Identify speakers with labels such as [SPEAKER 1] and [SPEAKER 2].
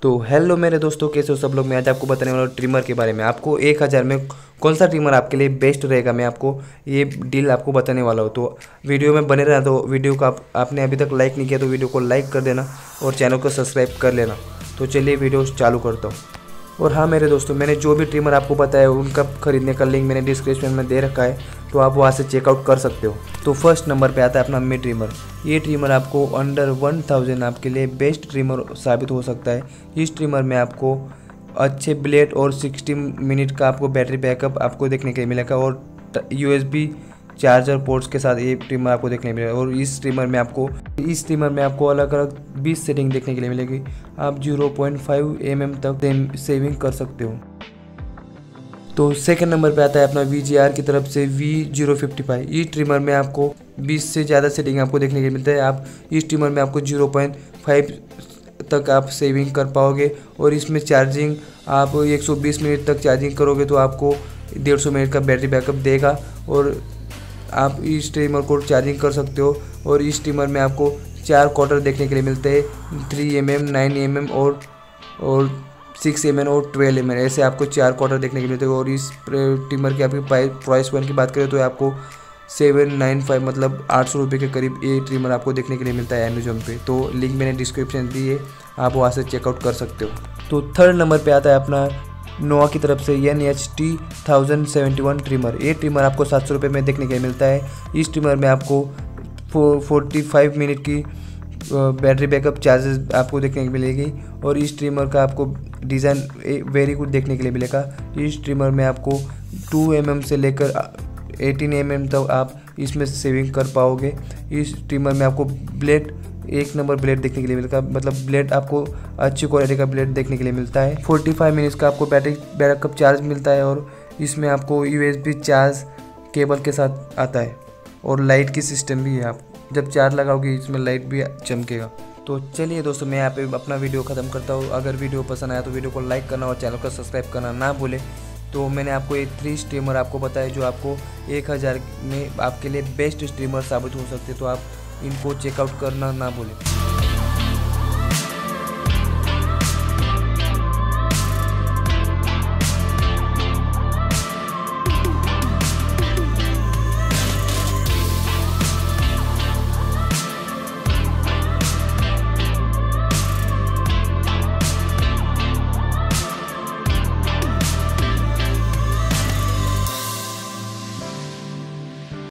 [SPEAKER 1] तो हेलो मेरे दोस्तों, कैसे हो सब लोग। मैं आज आपको बताने वाला हूँ ट्रिमर के बारे में। आपको 1000 में कौन सा ट्रिमर आपके लिए बेस्ट रहेगा, मैं आपको ये डील आपको बताने वाला हूँ। तो वीडियो में बने रहना। तो वीडियो को आपने अभी तक लाइक नहीं किया तो वीडियो को लाइक कर देना और चैनल को सब्सक्राइब कर लेना। तो चलिए वीडियो चालू करता हूँ। और हाँ मेरे दोस्तों, मैंने जो भी ट्रिमर आपको बताया उनका खरीदने का लिंक मैंने डिस्क्रिप्शन में दे रखा है, तो आप वहाँ से चेकआउट कर सकते हो। तो फर्स्ट नंबर पे आता है अपना मी ट्रिमर। ये ट्रिमर आपको अंडर 1000 आपके लिए बेस्ट ट्रिमर साबित हो सकता है। इस ट्रिमर में आपको अच्छे ब्लेड और 60 मिनट का आपको बैटरी बैकअप आपको देखने के लिए मिलेगा और USB चार्जर पोर्ट्स के साथ ये ट्रिमर आपको देखने को मिलेगा। और इस ट्रिमर में आपको अलग अलग 20 सेटिंग देखने के लिए मिलेगी। आप 0.5 mm तक सेविंग कर सकते हो। तो सेकंड नंबर पे आता है अपना VGR की तरफ से V055। इस ट्रिमर में आपको 20 से ज़्यादा सेटिंग आपको देखने के लिए मिलता है। आप इस ट्रिमर में आपको 0.5 तक आप सेविंग कर पाओगे और इसमें चार्जिंग आप 120 मिनट तक चार्जिंग करोगे तो आपको 150 मिनट का बैटरी बैकअप देगा और आप इस ट्रिमर को चार्जिंग कर सकते हो। और इस ट्रिमर में आपको 4 क्वार्टर देखने के लिए मिलते हैं, 3 mm, 9 mm और 6 mm और 12 mm, ऐसे आपको 4 क्वार्टर देखने के लिए मिलते हैं। और इस ट्रिमर की आपकी प्राइस पॉइंट की बात करें तो आपको 795 मतलब 800 रुपये के करीब ये ट्रिमर आपको देखने के लिए मिलता है अमेजोन पे। तो लिंक मैंने डिस्क्रिप्शन दी है, आप वहाँ से चेकआउट कर सकते हो। तो थर्ड नंबर पे आता है अपना नोवा की तरफ से NHT 1071 ट्रिमर। ये ट्रिमर आपको 700 रुपये में देखने के लिए मिलता है। इस ट्रिमर में आपको 45 मिनट की बैटरी बैकअप चार्जेस आपको देखने को मिलेगी और इस ट्रिमर का आपको डिज़ाइन वेरी गुड देखने के लिए मिलेगा। इस ट्रिमर में आपको 2 mm से लेकर 18 mm तक आप इसमें सेविंग कर पाओगे। इस ट्रिमर में आपको ब्लेड 1 नंबर ब्लेड देखने के लिए मिलेगा, मतलब ब्लेड आपको अच्छी क्वालिटी का ब्लेड देखने के लिए मिलता है। 45 मिनट्स का आपको बैटरी बैकअप चार्ज मिलता है और इसमें आपको USB चार्ज केबल के साथ आता है और लाइट की सिस्टम भी है। आप जब चार्ज लगाओगे इसमें लाइट भी चमकेगा। तो चलिए दोस्तों, मैं यहाँ पे अपना वीडियो ख़त्म करता हूँ। अगर वीडियो पसंद आया तो वीडियो को लाइक करना और चैनल को सब्सक्राइब करना ना भूले। तो मैंने आपको ये 3 ट्रिमर आपको बताया जो आपको 1000 में आपके लिए बेस्ट ट्रिमर साबित हो सकते, तो आप इनको चेकआउट करना ना भूलें।